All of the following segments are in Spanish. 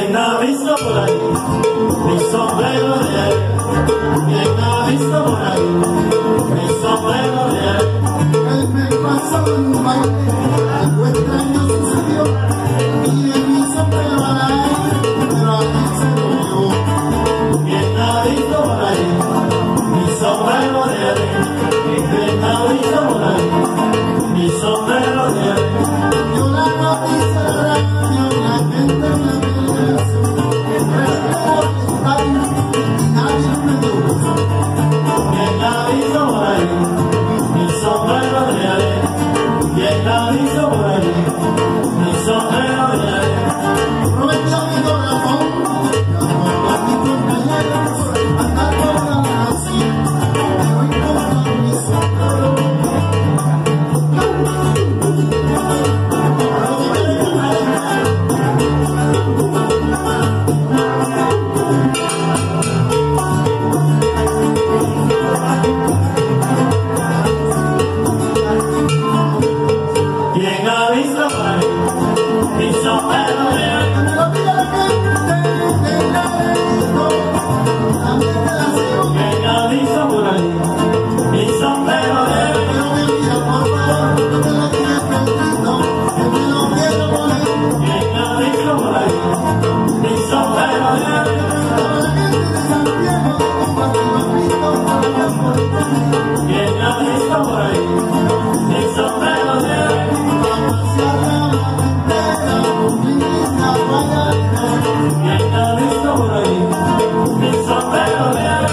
¿Quién ha visto por ahí mi sombrero de él? ¿Quién ha visto por ahí mi sombrero de él? Él me pasó en un baile, algo extraño sucedió, y en mi sombrero a él, pero aquí se murió. ¿Quién ha visto por ahí mi sombrero de él? ¿Quién ha visto por ahí mi sombrero de él? Yo la noticia de radio, la gente me dice, está bien, y nadie me dio beso. ¿Quién ha visto por ahí mi sombrero de él? ¿Quién ha visto por ahí mi sombrero de él? Prometió mi corazón, llamó a mi compañero, andar por la así, pero encontró mi sombrero. ¿Quién ha visto por ahí mi sombrero de él? ¿Quién ha visto por ahí mi sombrero de él? ¿Quién ha visto por ahí mi sombrero de él? ¿Quién ha visto por ahí mi sombrero de él? ¿Quién ha visto por ahí mi sombrero de él?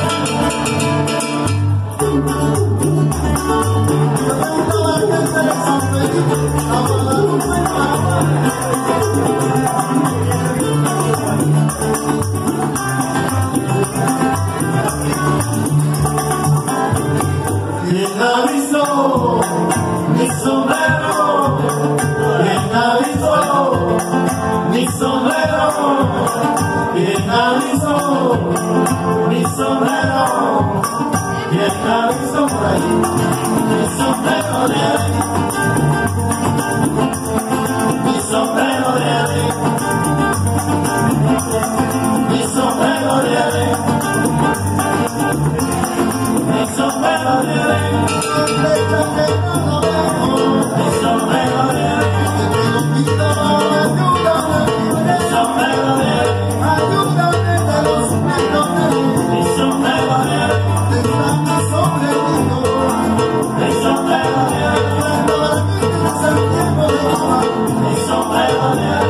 ¿Quién ha visto mi sombrero? ¿Quién ha visto mi sombrero? ¿Quién ha visto mi sombrero? ¿Quién ha visto por ahí mi sombrero de él? Mi sombrero de él. Mi sombrero de él. Mi sombrero de él. Mi sombrero de él. Mi sombrero de él. Mi sombrero de él. Mi sombrero de él. Mi sombrero de él.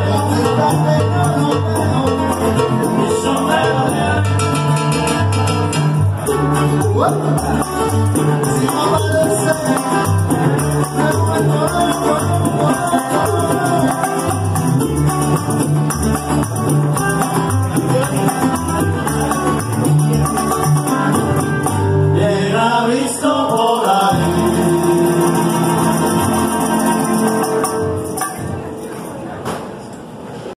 Mi sombrero de él.